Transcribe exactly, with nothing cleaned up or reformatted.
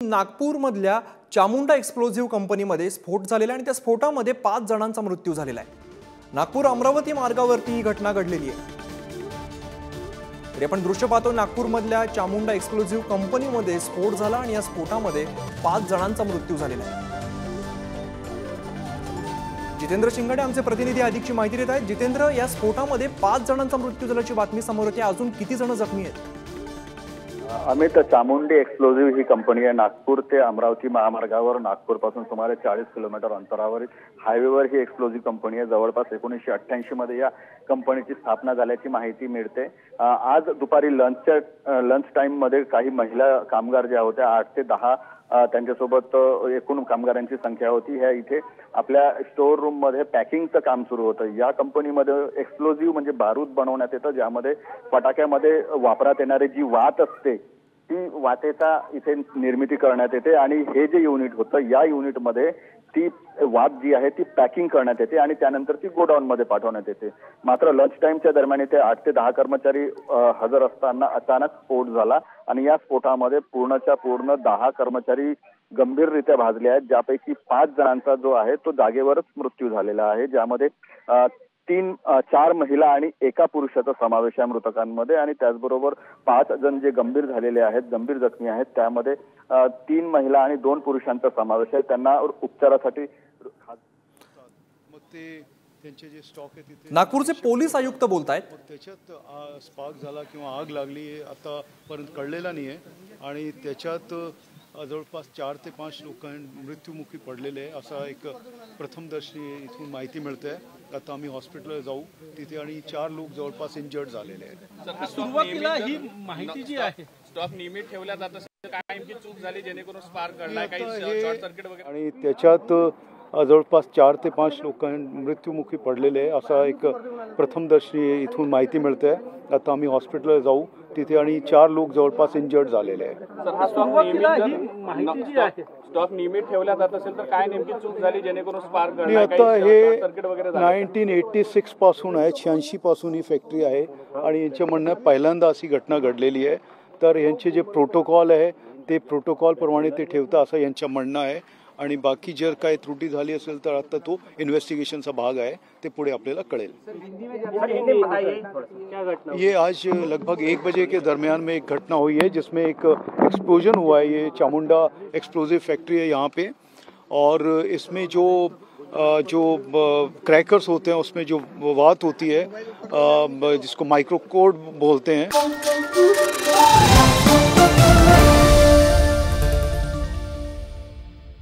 नागपूरमधल्या चामुंडा एक्सप्लोझिव्ह कंपनीमध्ये स्फोट झालेला आणि त्या स्फोटामध्ये पाच जणांचा मृत्यू झालेला आहे। नागपूर अमरावती मार्गावरती ही घटना घडलेली आहे। तरी आपण दृश्य पाहतो, नागपूरमधल्या चामुंडा एक्सप्लोझिव्ह कंपनीमध्ये स्फोट झाला आणि या स्फोटामध्ये पाच जणांचा मृत्यू झालेला आहे। जितेंद्र शिंगाडे आमचे प्रतिनिधी अधिकची माहिती देत आहेत। जितेंद्र, या स्फोटामध्ये पाच जणांचा मृत्यू झाल्याची बातमी समोर येते, अजून किती जण जखमी आहेत? अमित, चामुंडी एक्सप्लोझिव्ह ही कंपनी आहे नागपूर ते अमरावती महामार्गावर, नागपूर पासून सुमारे चाळीस किलोमीटर अंतरावर हायवेवर ही एक्सप्लोझिव्ह कंपनी आहे। जवळपास एकोणीसशे अठ्ठ्याऐंशी मध्ये या कंपनीची स्थापना झाल्याची माहिती मिळते। आज दुपारी लंचच्या लंच टाइम मध्ये काही महिला कामगार ज्या होत्या, आठ ते दहा त्यांच्यासोबत एकूण कामगारांची संख्या होती। ह्या इथे आपल्या स्टोर रूम मध्ये पॅकिंगचं काम सुरू होतं। या कंपनीमध्ये एक्सप्लोझिव्ह म्हणजे बारूद बनवण्यात येतं, ज्यामध्ये फटाक्यामध्ये वापरात येणारी जी वात असते ती वातेचा इथे निर्मिती करण्यात येते आणि हे जे युनिट होतं या युनिटमध्ये ती वात जी आहे ती पॅकिंग करण्यात येते आणि त्यानंतर ती गोडाऊन मध्ये पाठवण्यात येते। मात्र लंच टाइमच्या दरम्यान इथे आठ ते दहा कर्मचारी हजर असताना अचानक स्फोट झाला आणि या स्फोटामध्ये पूर्णच्या पूर्ण दहा कर्मचारी गंभीररित्या भाजले आहेत, ज्यापैकी पाच जणांचा जो आहे तो जागेवरच मृत्यू झालेला आहे, ज्यामध्ये तीन चार महिला आणि एका पुरुषाचा समावेश आहे मृतकांमध्ये आणि त्याचबरोबर पाच जण जे गंभीर झालेले आहेत, गंभीर जखमी आहेत, त्यामध्ये तीन महिला आणि दोन पुरुषांचा समावेश आहे। त्यांना उपचारासाठी नागपूरचे पोलीस आयुक्त बोलतायत, त्याच्यात स्पार्क झाला किंवा आग लागली आतापर्यंत कळलेला नाही आहे आणि त्याच्यात जवळपास चार ते पाच लोक मृत्युमुखी पडलेले आहे असा एक प्रथमदर्शी इथून माहिती मिळते। आता आम्ही हॉस्पिटलला जाऊ तिथे आणि चार लोक जवळपास इंजर्ड झालेले आहेत। सुरुवातीला ही माहिती जी आहे स्टॉक नियमित ठेवला जात असेल, काय नेमकी चूक झाली जेणेकरून स्पार्क घडला, काही शॉर्ट सर्किट वगैरे, आणि त्याच्यात जवळपास चार ते पाच लोक मृत्युमुखी पडलेले आहे असा एक प्रथमदर्शी इथून माहिती मिळते। आता आम्ही हॉस्पिटलला जाऊ तिथे आणि चार लोक जवळपास इंजर्ड झालेले आहेत। स्टॉक नियमित ठेवला जात असेल तर काय नेमकी चूक झाली जेणेकरून स्पार्क घडला, आता हे सर्किट वगैरे नाईन्टीन एट्टी सिक्स पासून आहे, शहाऐंशी पासून ही फॅक्टरी आहे आणि यांच्या म्हणणं पहिल्यांदा अशी घटना घडलेली आहे। तर यांचे जे प्रोटोकॉल आहे ते प्रोटोकॉल प्रमाणे ते ठेवता असं यांचं म्हणणं आहे आणि बाकी जर काही त्रुटी झाली असेल तर आता तो इन्व्हेस्टिगेशनचा भाग आहे, ते पुढे आपल्याला कळेल। ये आज लगभग एक बजे के दरमियान में एक घटना हुई है जिसमें एक एक्सप्लोजन हुआ है। ये चामुंडा एक्सप्लोजिव फैक्ट्री है यहाँ पे, और इसमें जो जो क्रैकर्स होते हैं उसमें जो वात होती है जिसको माइक्रोकोड बोलते हैं।